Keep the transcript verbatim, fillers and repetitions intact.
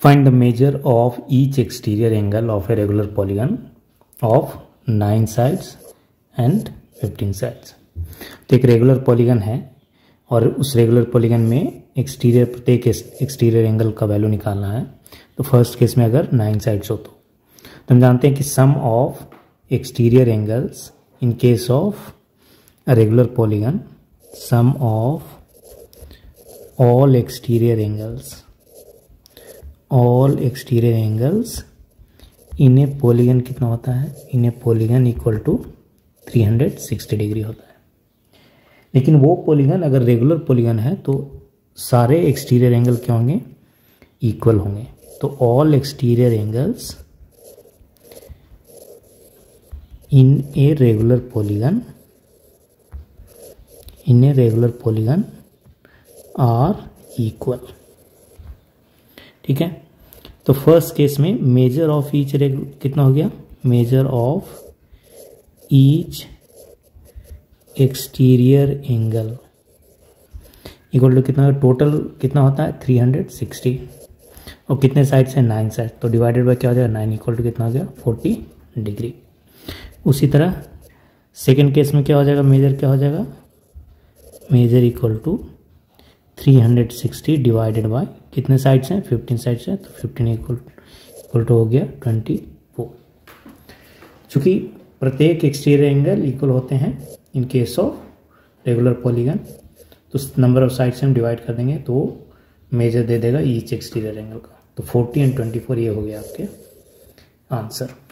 Find the measure of each exterior angle of a regular polygon of nine sides and fifteen sides। तो एक regular polygon है और उस regular polygon में exterior प्रत्येक exterior angle का वैल्यू निकालना है। तो फर्स्ट केस में अगर नाइन साइड्स हो तो, तो हम जानते हैं कि sum of exterior angles in case of a regular polygon, sum of all exterior angles all exterior angles in a polygon कितना होता है, in a polygon equal to three hundred sixty degree होता है। लेकिन वो पॉलीगन अगर regular polygon है तो सारे एक्सटीरियर एंगल क्या होंगे, इक्वल होंगे। तो all exterior angles in a regular polygon in a regular polygon are equal. ठीक है, तो फर्स्ट केस में मेजर ऑफ ईच कितना हो गया, measure of each exterior angle equal to कितना, टोटल कितना होता है थ्री हंड्रेड सिक्सटी और कितने साइड से नाइन साइड, तो डिवाइडेड बाय क्या हो जाएगा नाइन इक्वल टू कितना हो गया फोर्टी डिग्री। उसी तरह सेकेंड केस में क्या हो जाएगा, मेजर क्या हो जाएगा, measure equal to three hundred sixty divided by कितने साइड्स हैं फिफ्टीन साइड्स हैं, तो फिफ्टीन इक्वल इक्वल टू हो गया ट्वेंटी फोर। चूँकि प्रत्येक एक्सटीरियर एंगल इक्वल होते हैं in case of regular polygon, तो नंबर ऑफ साइड्स हम डिवाइड कर देंगे तो मेजर दे देगा ईच एक्सटीरियर एंगल का। तो फोर्टी एंड ट्वेंटी फोर ये हो गया आपके आंसर।